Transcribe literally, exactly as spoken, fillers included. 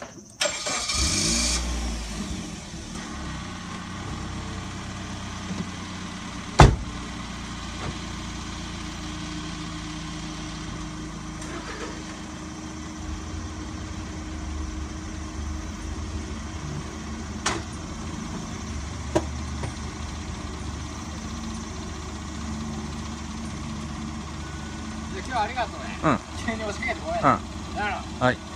今日はありがとうね。うん。急に押しかけてごめん。うん。 はい。